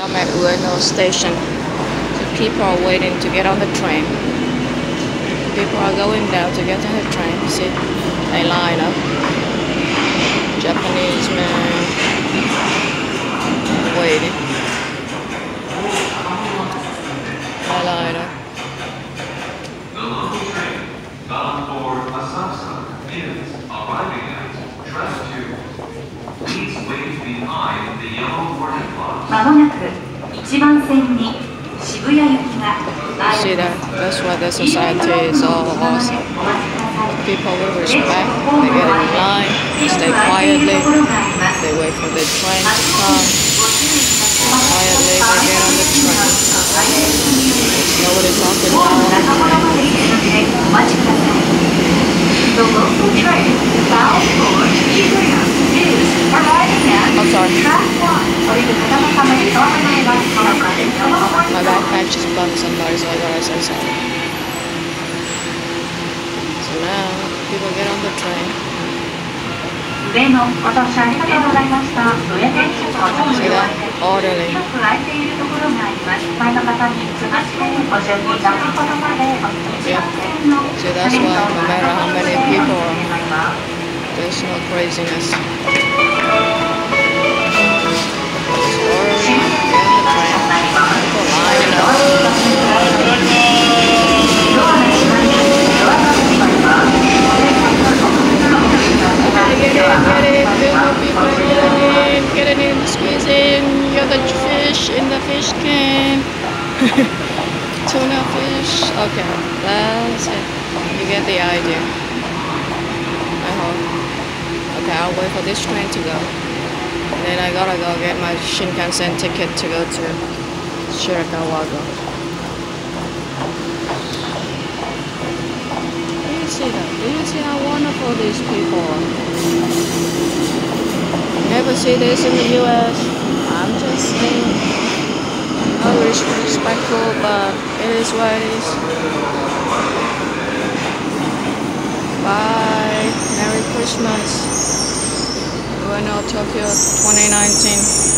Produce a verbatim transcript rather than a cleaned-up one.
I'm at Ueno station. The people are waiting to get on the train. People are going down to get on the train. See, they line up. Japanese man waiting. They line up. The local train bound for Asakusa is arriving at track two. Please wait behind the yellow warning lights. まもなく一番線に渋谷行きが See that? That's what the society is all awesome. People will respect, they get in line, they stay quietly, they wait for the train to come, and quietly they get on the train. There's nobody talking loud. The local train bound for Shibuya is arriving at I'm sorry. track one. My backpack just bumped somebody, so I thought I said sorry. So now, people get on the train. 上のお乗車ありがとうございました。上電車のお乗 See り that? は Orderly. 広く空いているところがあります。前の方に続きご準備いただくことまでお願いし Yeah. ます。 See, that's why no matter how many people are, there's no craziness. Just orderly, get on the train. People lining up. Get in, get in, feel the people getting in, getting in, squeeze in, you're the fish in the fish can. Tuna fish. Okay, that's it. You get the idea. I hope. Okay, I'll wait for this train to go. And then I gotta go get my Shinkansen ticket to go to Shirakawago. Do you see that? Do you see how wonderful these people are? Never see this in the U S. I'm just saying. Not respectful, but it is what it is. Bye. Merry Christmas. Ueno Tokyo twenty nineteen.